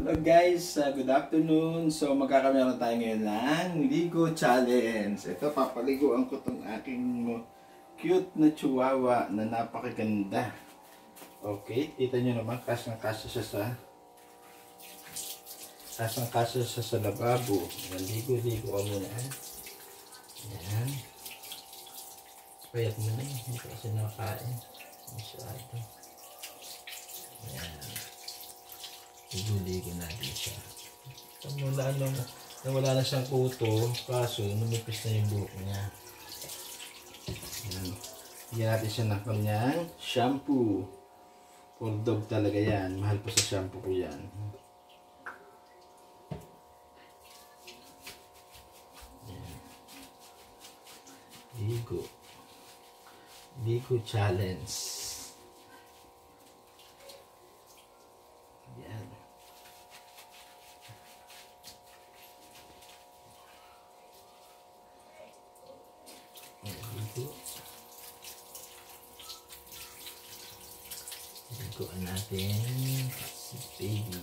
Hello guys, good afternoon. So magkakameron tayo ngayon ng Ligo Challenge. Ito, papaliguan ko itong aking cute na chihuahua na napakaganda. Okay, kita nyo naman, kasang-kasa siya sa lababo. Ligo-ligo ko muna. Ayan. Payat mo na eh, hindi kasi nakain. Masyado. Ayan. Ligo-ligo natin siya. Nawala na siyang kuto, kaso numipis na yung buhok niya. Ayan. Bigyan natin siya ng kanyang shampoo. For dog talaga yan. Mahal po sa shampoo ko yan. Ayan. Ligo Challenge. Ayan. Ligoan natin si baby.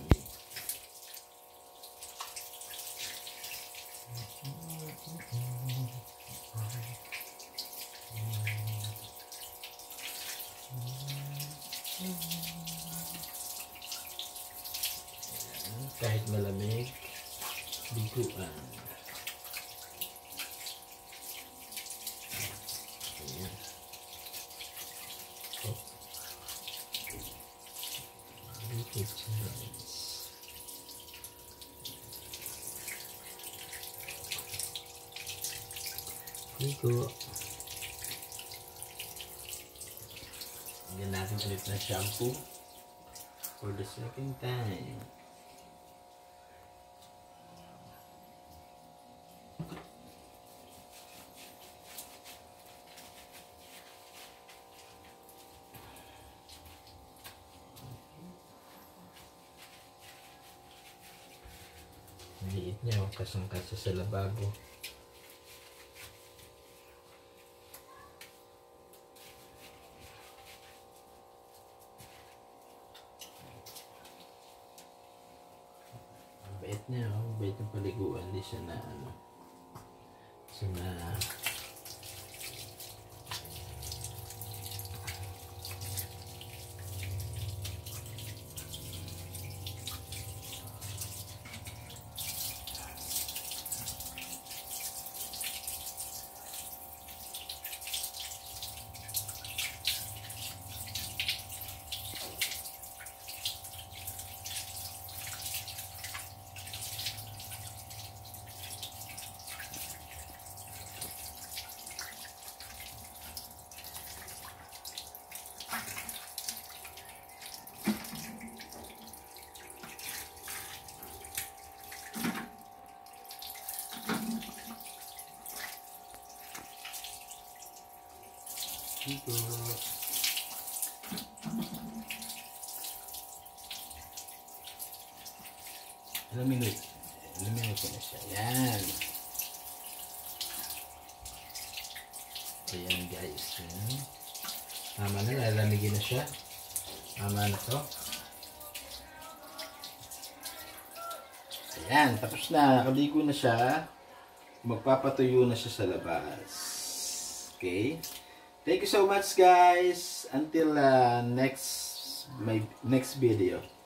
Kahit malamig, liguan. Ayan. Oh. Ligo Challenge. Ligo. Bigyan natin ulit ng shampoo for the second time. Liit niya, kasang-kasa sa lababo. Ang bait niya, ang bait ng paliguan. Hindi siya na Ligo. Ilang minuto na siya. Yan. Ayan guys. Tama na, lalamigin na siya. Tama na to. Ayan, tapos na. Nakaligo na siya. Magpapatuyo na siya sa labas. Okay. Thank you so much guys. Until next video.